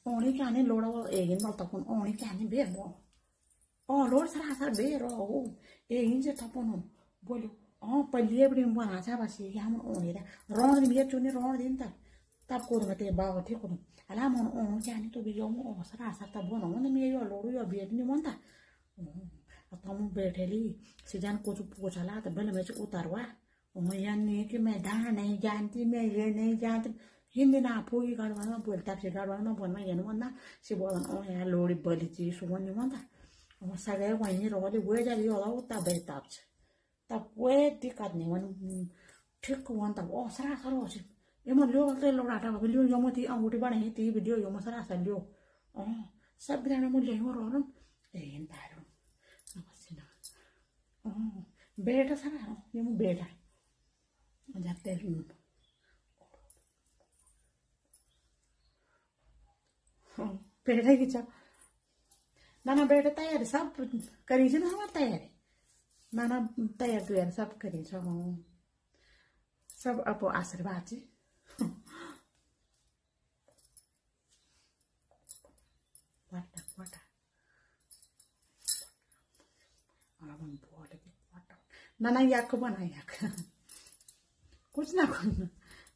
ओणी क्या नहीं लोड़ा वो एगिन बाल तपन ओणी क्या नहीं बे मो लोड सर बे रो एगिन से तपन बोलो पल्ली बड़ी बना था बस ये हम ओणी रे रोड दिन ये चुने रोड दिन तब को मते बाव थे को अला मन क्या नहीं तो भी यो मो सर तब बोनो मन मी यो लोड़ यो बे नहीं मनता तम बैठेली सीजन को पोछला तो भले में उतारवा यानी कि मैं धान नहीं जानती मैं ये नहीं जानती हिंदी ना पूरी गाड़वाना बोलता से गाड़वाना बोलना ये ना से बोलना यार लोड़ी बली चीज सुबह नहीं मनता सगळे वहीं रोली वे जाली होला तब तब वे दिक्कत नहीं वन ठीक वन तब सरा सरो से ये मन लियो के लोड़ा टा लियो यो मती अंगूठी बने ती वीडियो यो मसरा सा लियो सब ग्राने मुझे हो रोन एन तारो नमस्ते बेटा सरा ये मु बेटा जाते बेटा की चा नाना बेटा तैयार सब करी ना हमार तैयारी नाना तैयार तुयार सब करी सब अब आशीर्वाद जी वाटा वाटा नाना याक बना याक कुछ ना करना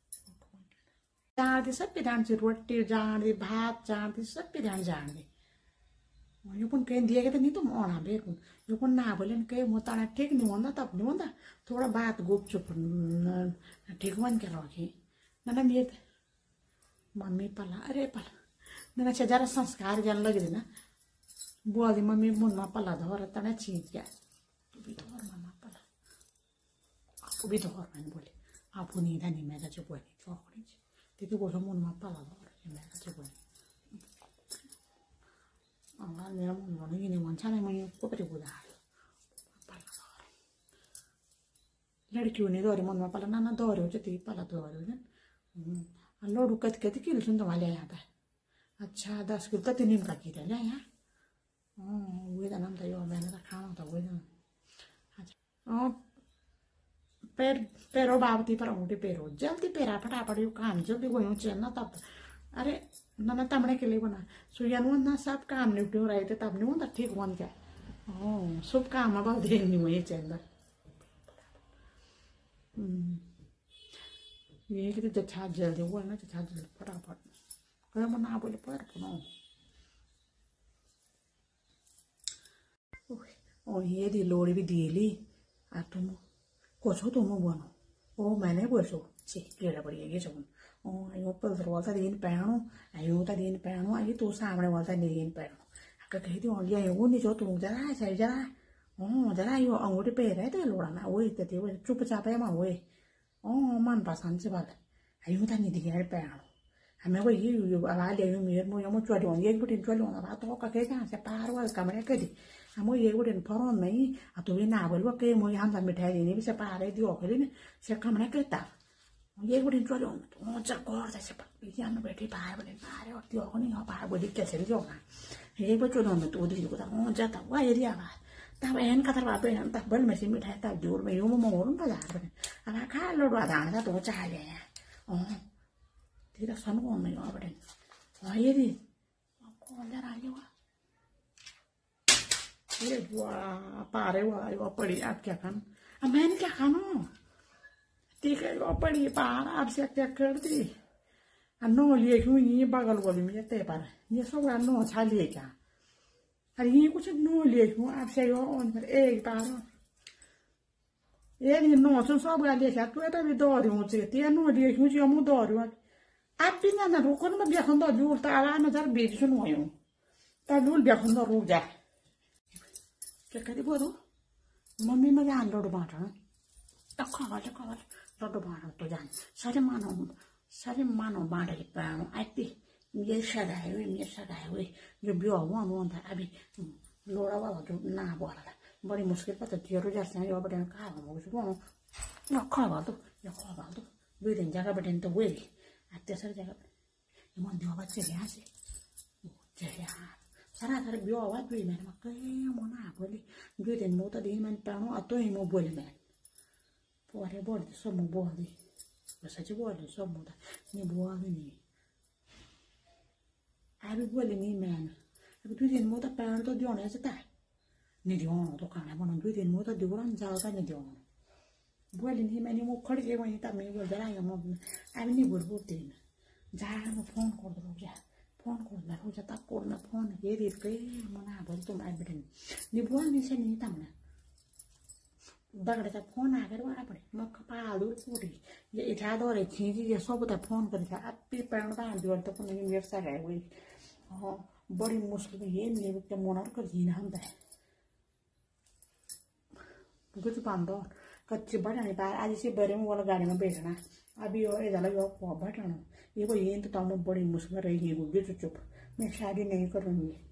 जान सब पे जान रोटी जान भात जान सब पे जान यो पण कहीं दिए तो नहीं तुम ओना बेकुन यो पण ना बोले कहीं मोताना ठीक नहीं होता तब नहीं होता थोड़ा बात गुपचुप ठीक मन के रखी ना मेरे मम्मी पला अरे पला ना जरा संस्कार जन लग रही ना बोली मम्मी मुन्ना पला धोर तना चीज क्या तू भी धोर मम्मा पला आपको भी धोर मैंने बोले आप नहीं था नहीं मेरा जो बोली चौकड़ी देखिए बोलो मुन्ना पला धोर मेरा जो बोली मेरा मन नहीं नहीं मन छाने मैं को पर बुला लड़कियों ने दौरे मन में पला ना दौरे हो जाती पला दौरे हो जान लोडू कत कत किलो सुन तुम्हारे यहाँ पे अच्छा 10 किलो तो 3 का की था यहाँ वो इधर नाम था यो मैंने तो खाना था वो इधर अच्छा पैरों बाबती पर उठे पैरों जल्दी पैरा फटाफट यो काम जल्दी वो यूँ चलना तब अरे ना तमने के लिए बना सुयन ना सब काम निपटे हो रहे थे तब नहीं होता ठीक बन क्या सब काम अब देर नहीं हुई चंदा ये कि जच्छा जल्दी हुआ ना जच्छा जल्दी फटाफट कहीं मन ना बोले पर ये दी लोड़ी भी दिली आ तुम कोसो तुम बनो मैंने बोसो सी केड़ा बढ़िया ये सब अयो पल्सर वाला दिन पहनो अयो ता दिन पहनो अयो तो सामने वाला दिन पहनो अगर कहीं तो ये वो नहीं जो तुम जरा सही जरा यो अंगूठी पे रहे तो लोड़ा ना वो इतने वो चुपचाप है माँ वो मन पसंद से बात अयो ता नहीं दिया पहनो हमें वो ये आवाज ले मेरे मुझे मुझे चोरी होंगी एक बुटीन चोरी होना बात हो कहीं कहाँ से पार वाले कमरे के दी हम ये बुटीन फरोन नहीं आ तो ये ना बोल वो कहीं मुझे हम सब मिठाई देने भी से पार है दियो के लिए से कमरे के ता ये बुटीन चोरी होना तो चक्कर जैसे ये हम बैठे पार बने पार और दियो को नहीं हो पार बोली कैसे दियो ना ये वो चोरी होना तो दियो को ता जाता हुआ ये दिया बात तब एन का तरवा पे हम तब बल में से मिठाई तब जोर में यूं मोरन बाजार बने अब खा लोडवा दाना तो चाह ले tidak sanu on नहीं आप बड़े ये दी कौन जा रहा है वो ये वाह पारे वाह पड़ी आप क्या खान अब मैंने क्या खाना ठीक है वो पड़ी पार आपसे क्या कर दी अन्नो लिए क्यों ये बगल वाली में ते पर ये सब अन्नो छा लिए क्या अरे ये कुछ नो लिए क्यों आपसे यो ऑन पर एक पार ये नहीं नो सुन सब गाली क्या तू तो भी दो रही हूँ चीज़ ये नो लिए क्यों जो मुँह दो रही हूँ आप भी ना रुको ना बिया खंडा जूल ताला ना जर बेच सुन हुए हूँ तब जूल बिया खंडा रुक जा क्या करी बोलो मम्मी में जान लोड बांटा तो खावाले लोड बांटा तो जान सारे मानो बांटे के पैरों आती ये सदा है वे जो बिया हुआ था अभी लोड़ा वाला जो ना बोला बड़ी मुश्किल पता तेरो जैसे हैं यो बड़े खावा मुझे बोलो ना खावा तो वे दिन जगह बड़े तो वे आते सर जगह मन दिवा बच्चे यहाँ से सारा सारे बियो आवाज भी मैंने कहीं मना बोली जो दिन मोता दिन मैंने पानो अतो ही मो बोले मैं पोरे बोल सब मो बोली बस अच्छी बोल सब मोता नहीं बोल नहीं अभी बोली नहीं मैन अभी 2 दिन में तो पैन तो दियोने से ता नहीं दियोनो तो खाना बना 2 दिन में तो दियोना जाओगा नहीं दियोनो बोली नहीं मैंने वो खड़ी के वहीं तब मैं बोल रहा हूँ मैं अभी नहीं बोल बोलते जा मैं फोन कर दो जा फोन कर दो जा तब करना फोन ये देख के मना बोल तुम आई बिटन नहीं बोल नहीं से नहीं तमने बगड़े फोन आकर वाला पड़े मैं कपा दूर पूरी ये इठा दो रे खींची ये सब तो फोन कर दिया अब भी पैन का दिवार तो नहीं मेरे साथ है वही हाँ बड़ी मुश्किल ये नहीं कि मोनार कर जीना हम है कुछ पांडो कच्चे बटाने पार आज से बड़े में वाला गाड़ी में बैठना अभी और इधर लगा बटाना ये वो ये तो तम बड़ी मुश्किल रही है वो चुप मैं शादी नहीं करूँगी